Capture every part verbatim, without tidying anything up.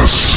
Yes.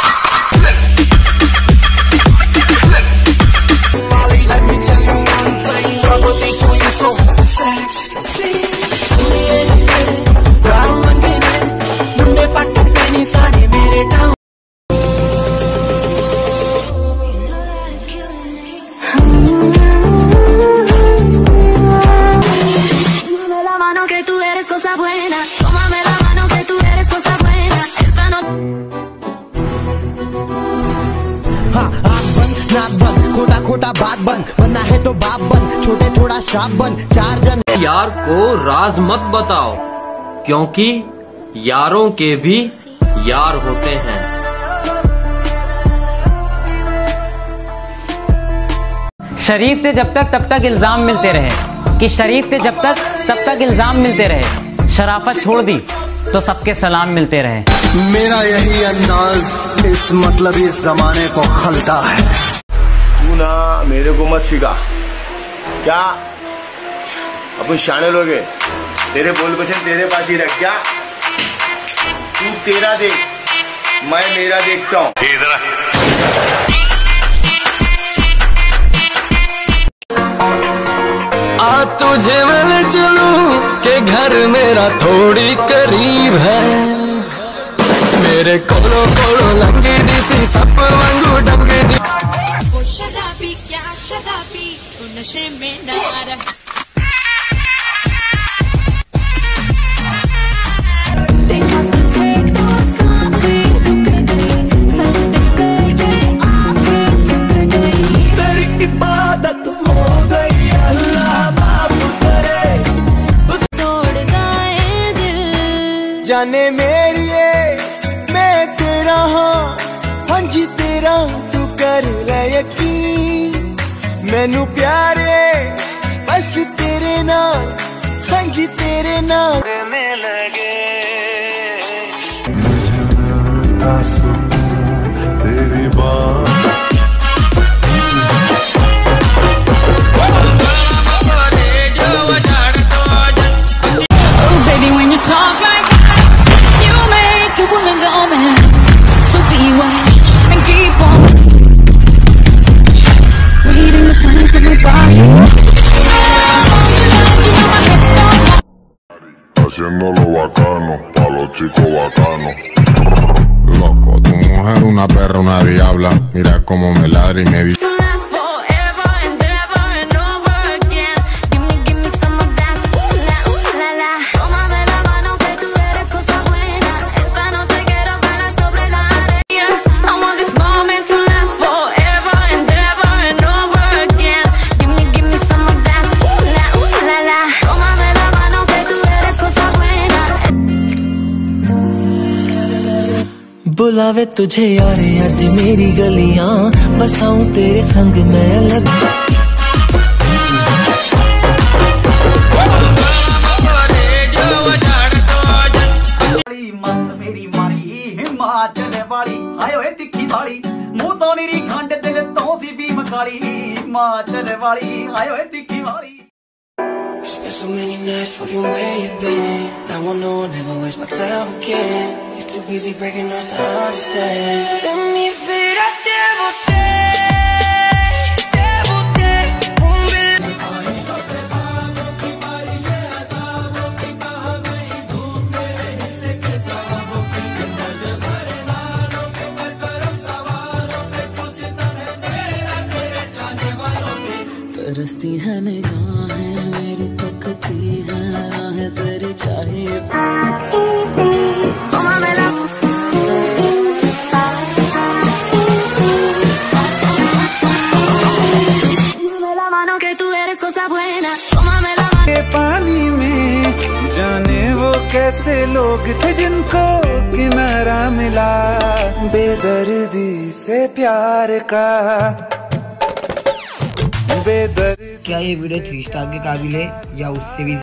हाँ, आँख बंद, नाक बंद, खोटा खोटा बात बंद, वरना है तो बाप बंद, छोटे थोड़ा शाप बंद, चार जन। यार को राज मत बताओ, क्योंकि यारों के भी यार होते हैं। शरीफ थे जब तक तब तक इल्जाम मिलते रहे, कि शरीफ थे जब तक तब तक इल्जाम मिलते रहे, शराफत छोड़ दी तो सबके सलाम मिलते रहे। मेरा यही अंदाज इस मतलब इस जमाने को खलता है। तू ना मेरे को मत सिखा, क्या अपन शाने लोग हैं, तेरे बोल बचन तेरे पास ही रख, क्या तू तेरा देख, मैं मेरा देखता हूँ। आ तुझे मैं चलूं के घर मेरा थोड़ी करीब है, मेरे कोलो कोलो लंगी दिसी सब वांगू डंगी दी। वो शराबी क्या शराबी, वो नशे में ना रहा। तेरी इबादत हो गई अल्लाह माफ करे, तोड़ता है दिल जाने मेरी मैं तेरा हाँ, हाँ जी तेरा तू कर ले यकीन, मैनू प्यारे बस तेरे नाल, हाँ जी तेरे नाल में लगे। तेरी बात haciéndolo bacano, pa' los chicos bacanos. Loco, tu mujer una perra, una diabla, mira cómo me ladra y me dice. बुलावे तुझे यारे आज मेरी गलियां, बसाऊं तेरे संग मैं अलग। मत मेरी मारी हिमाचल वाली, हाय ओए तिखी वाली, मुंह तो निरी खंड दिल तो सी भी मकाली, हिमाचल वाली हाय ओए तिखी वाली। Spent so many nights wondering where you've been. Now I know I'll never waste my time again. You're too busy breaking us to understand. Let me feed a devil day, devil day. तरसती है निगाहें मेरी, तकती है राहें तेरी चाहिए। पानी में जाने वो कैसे लोग थे जिनको किनारा मिला, बेदर्दी से प्यार का बेदर्दी। क्या ये वीडियो थ्री स्टार के काबिल है या उससे भी